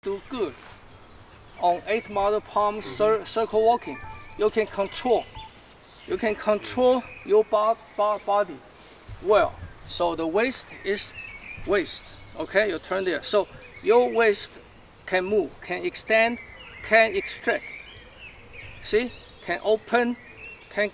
do good. On 8 model palm circle walking, you can control your body well. So the waist is waist. Okay, you turn there. So your waist can move, can extend, can extract. See, can open, can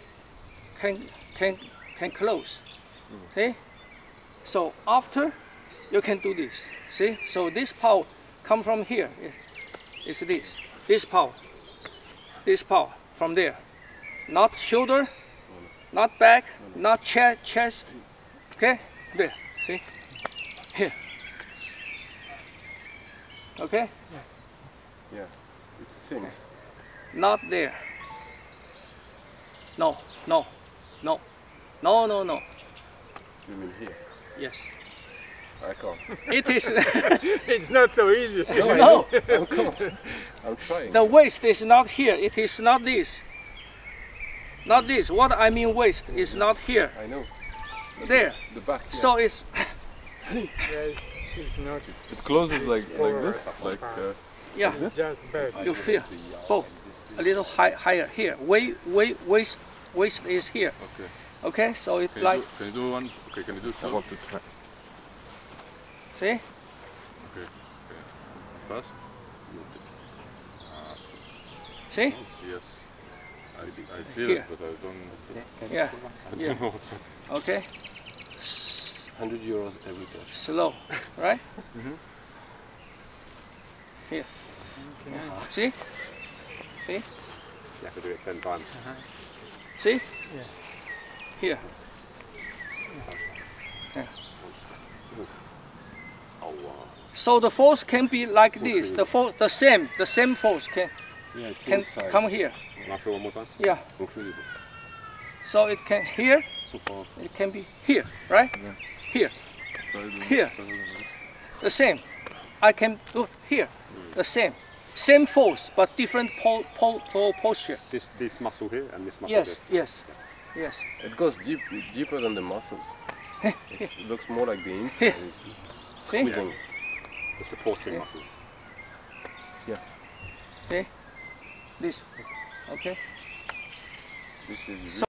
close. See, so after you can do this. See, so this power come from here. It's this power from there. Not shoulder, not back, not chest. Okay, there. See, here. Okay. Yeah, it sinks. Not there. No, no, no, no, no, no. You mean here? Yes. I can't. It is. It's not so easy. No, I can't. I'm trying. The waist is not here. It is not this. Not this. What I mean waist is not here. I know. There. The back. Yeah. So it's. It's not It closes like this, like Yeah. just bad. You feel both a little higher here. Waist is here. okay. Okay. So it's Can like you do, can you do one? Okay, can you do I two? want to try. see. Okay. First. See. Yes. I feel Here. it, but I don't. Yeah. I don't Yeah. know what's happening. Okay. 100 euros every touch. Slow, right? Here. See? See? You have to do it 10 times. See? Yeah. Here. Yeah. Oh wow. So the force can be like this. The same force can Yeah, it's can inside. come here. Can I feel one more time? Yeah. Incredible. So it can here. So far. It can be here, right? Yeah. Here. Here. The same. I can do here. The same. Same force, but different posture. This muscle here and this muscle Yes. here. Yes. Yes. It goes deeper than the muscles. It looks more like the inside Here. is See? squeezing. The supporting muscles. Okay. This. Okay. This is